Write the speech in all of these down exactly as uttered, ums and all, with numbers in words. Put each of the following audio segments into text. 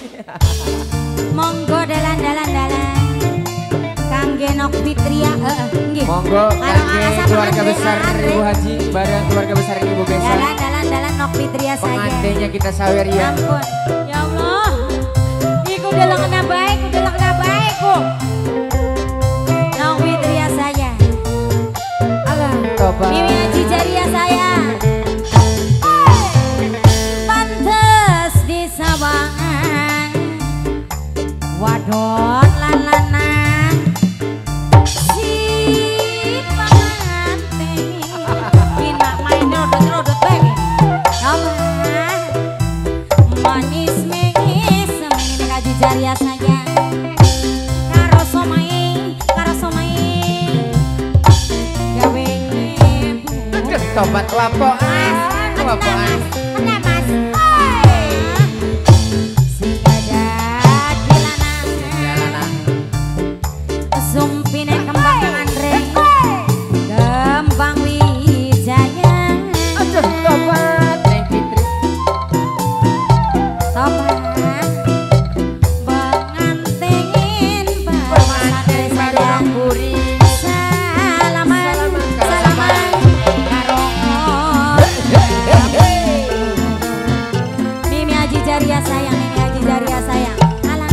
Monggo dalan-dalan-dalan. Kangge Nok Fitria, heeh, nggih. Monggo kangge keluarga besar Ibu Haji, bareng keluarga besar Ibu Besa. Dalan-dalan-dalan Nok Fitria saja. Pengantainya kita sawer ya. Ampun. Ya Allah. Iku udah lang kena baik, udah lang kena baik kok. Nok Fitria saya. Alah. Coba. Mimi Haji Jaria saya. Pantes di Sawangan. Wadon lalanan. Si pengantin. Bina main rodot-rodot baik. Manis mengis Mimi Haji Jaria saya. Karo somai, karo somai. Gawe ngebu. Tobat lapokan, lapokan. Kena mas. Si gada di lanang. Sumpine kembang Andre. Kembang Wijaya. Aduh, tobat Neng Fitri. Tobat pengantin Pengantin bareng buri. Salaman, salaman karo Mimi Haji Jaria sayang, Mimi Haji Jaria sayang. Alah,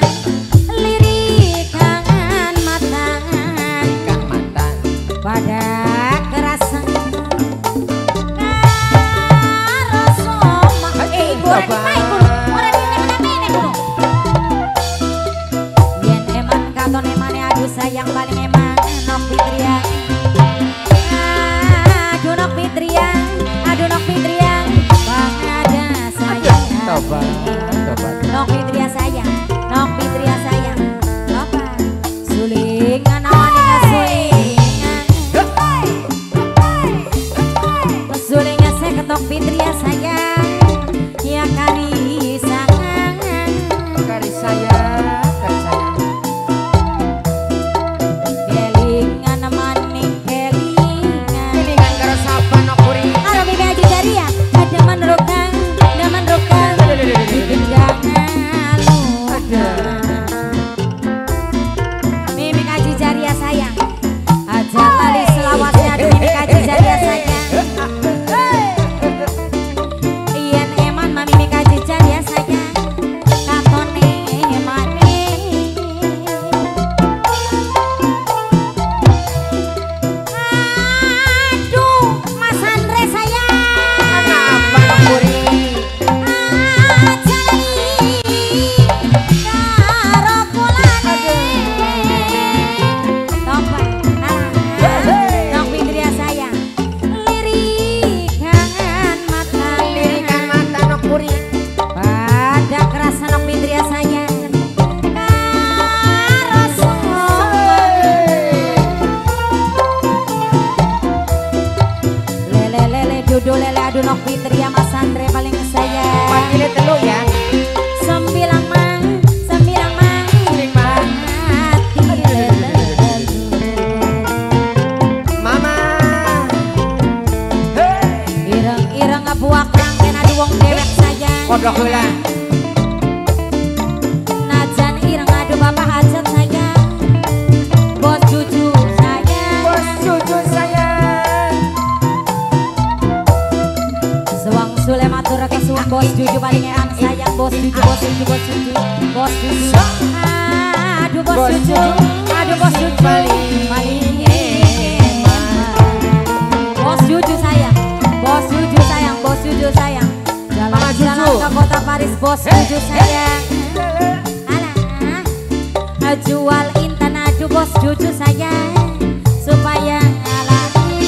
lirik kangen matan Ikan mantan. pada kerasan karo soma. Eh, ibu orang di main dulu, orang di mana main dulu. Yen eman katon emane aduh sayang paling eman Nok Fitria. Aduh Nok Fitria, aduh Nok Fitria, bang ada sayang. Tobat, tobat. Nok Fitria sayang, Nok Fitria sayang. Tobat, sulingan awani kasulingan. Sulingan saya ketok Fitria sayang. Ya kari sangan. Kari saya, kari saya. Kelingan maning kelingan. Pilingan karo sapa nokuri. Halo Mimi Haji Jaria, ada menrukang, ada menrukang. Bikin jangan lupa. Mimi Haji Jaria sayang. Aja kali selawasnya aduh Mimi Haji Jaria sayang. Iyan eman mami Mimi Haji Jaria sayang. Katone maning. Aduh, Mas Andre sayang. Kenapa nokuri? Ajali karo kulane. Tobat, Nok Fitria sayang. Lirik kangen mata. Lirikan mata nokuri. Pada kerasa Nok Fitria sayang. Karo soma. Lele lele dudu lele aduh Nok Fitria Mas Andre paling sayang. Panggilnya telu ya. Sembilan mang, sembilan mang, Lima. hati lele. Mama. Hei. Ireng-ireng ngebuak rangken adu wong dewek sayang. Kodok heula. Najan ireng adu bapak hajat sayang. Bos cucu sayang. Bos cucu saya. Sewang sule matur kesuwun bos cucu paling ean sayang. Bos cucu, bos cucu, bos cucu, bos cucu. Aduh bos Bos cucu, cucu. aduh bos cucu Paling- paling eman. Bos cucu sayang, bos cucu sayang, bos cucu sayang. Mama Jalan-jalan cucu. ke kota Paris bos cucu sayang. Alah, jual intan aduh bos cucu sayang supaya ngalami.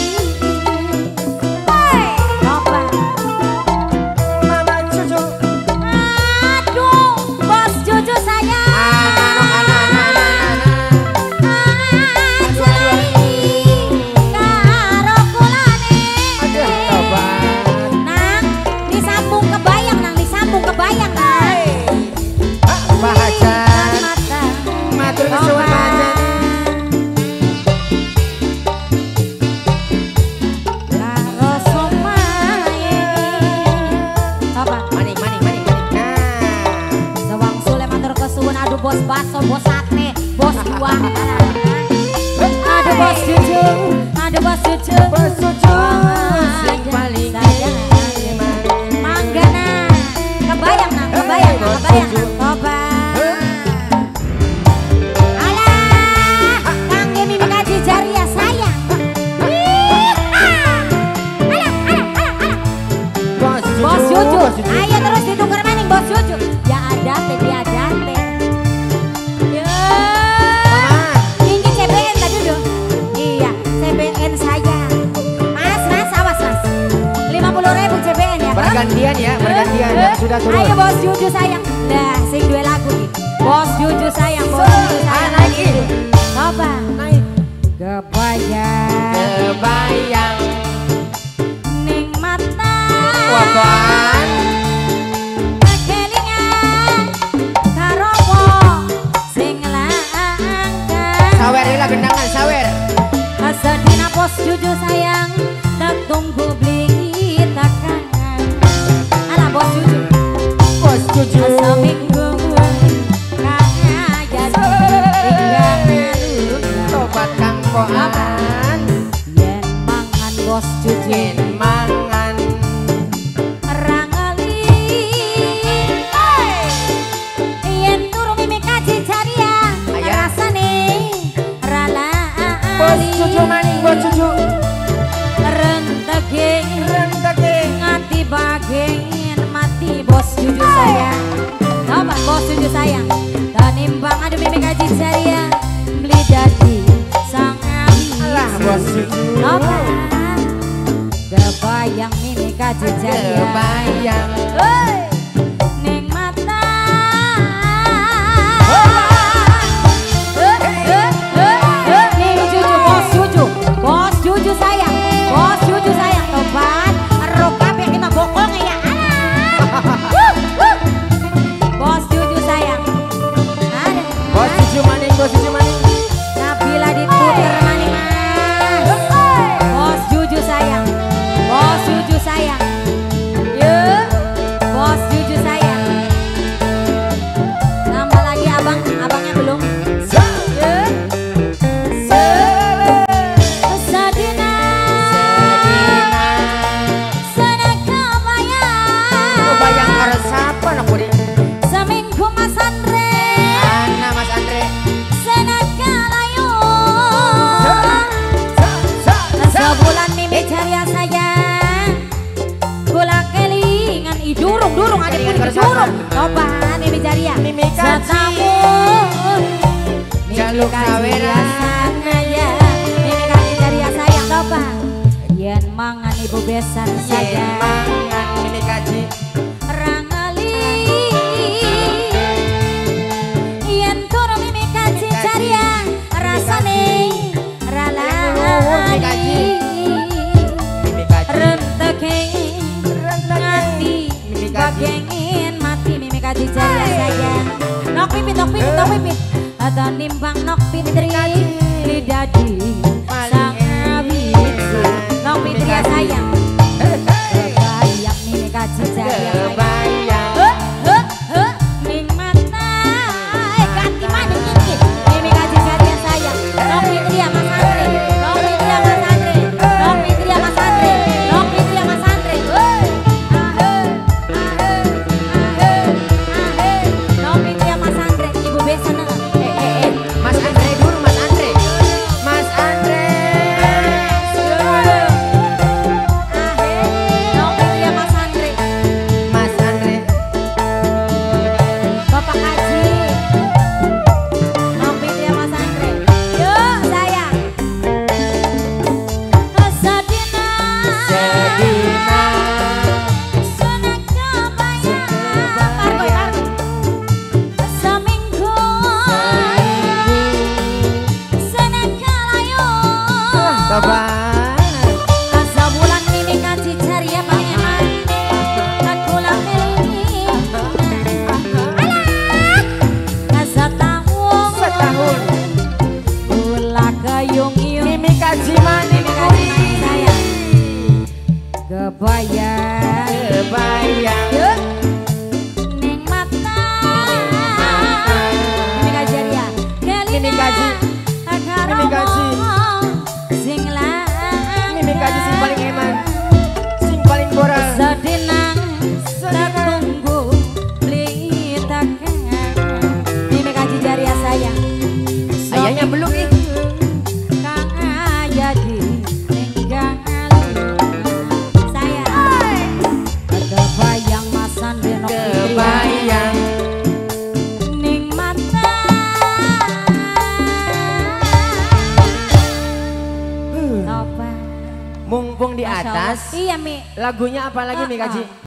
Hei, coba. Mama cucu. Aduh, bos cucu sayang. Anak, anak, anak, anak, anak. Ajali karo kulane. Aduh, tobat. Nang, disambung kebayang nang, disambung kebayang nang. Pak Hajan. Mata Matur kesuwun Pak Hajan. bos baso, bos sate, bos buah. Ada bos Juju, ada bos Juju, Bos Juju sing Ada paling sayang. Manggana, kebayang nang, kebayang nang, kebayang nang, coba. Alah, kangge mimi kaji jari ya sayang. Ih, ah. Alah, alah, alah, alah. Bos Juju, Bos Juju, Bos Juju. ayo terus ditukar maning bos Juju. Ya ada teh, dia ada teh. Ya, ini C B N tadi dulu. Iya, C B N saya. Mas, mas, awas mas. Lima puluh ribu C B N ya. Bergantian ya, bergantian. Eh, Yang sudah turun. Ayo bos Juju sayang. Nah, sing dua lagu nih. Bos Juju sayang, bos Juju sayang. Ah, lagi. Coba. Naik. Kebayang Kebayang. ning mata. Waban. Kelingan karo wong sing langka. Sawer ila gendangan, sawer. Sedina bos Juju sayang, tak tunggu beli takkan. Alah bos Juju, Bos Juju. seminggu kaya jadi tinggal Tobat Kang Poan. yen mangan bos Juju. Yen mangan. Rangali yen turu mimi kaji jaria Aya. rasane rala Bos Juju maning, Bos Juju. rentege Renteke. nganti bagian mati bos Juju sayang. Coba bos Juju sayang tanimbang adu mimi kaji jaria beli dadi sang Alah Bos Juju. Coba kebayang mimi kaji jaria Kebayang. Hei, ning mata. Eh, eh, eh, eh, ning Juju, bos Juju, bos Juju sayang, bos Juju sayang, tobat, ero kabeh kita bokong ya. Alah. Wuh, wuh. Bos Juju sayang. Ada. Bos Juju maning, Bos Juju maning. Nabila diputer maning mas. Bos Juju sayang, bos Juju sayang. Yuk, bos Juju sayang. Tambah lagi abang, abangnya belum. Yuk, sedina, sana kebayang. Kebayang karo sapa nak budi? Seminggu Mas Andre, Ana Mas Andre. sana kalayu. Sebulan mimi jariah sayang, gula kelingan i durung durung ada pun Kelingan durung. bersama. Coba mimi jariah, Mimi kaji. setahun. Jaluk saweran. ya, mimi kaji jariah sayang coba. Yen mangan ibu besan Yen sayang, mangan mini kaji. rangali. Yen turu mimi kaji jariah, rasane ralani. Mini kaji. Renteke nganti Mimi kaji. bagengin mati mimi kaji jaya sayang. Nok pipit, nok pipit, nok pipit. Atau nimbang nok pitri lidadi sang awit. Nok pitri ya sayang. Kebayang mimi kaji jaya sayang. Kebayang. Heh, heh, heh, ning mata. Eh, ganti mana iki? Mimi kaji jaya sayang. Nok pitri ya Mas Andre. Nok pitri ya Mas Andre. Nok pitri ya Mas Andre. Nok pitri ya Mas Andre. Hei, ahe, ahe, ahe, ahe. Nok pitri ya Mas Andre. Ibu besan na. Eh, eh, eh. Mas Andre Beras. Iya Mi. Lagunya apa lagi Mi Kaji?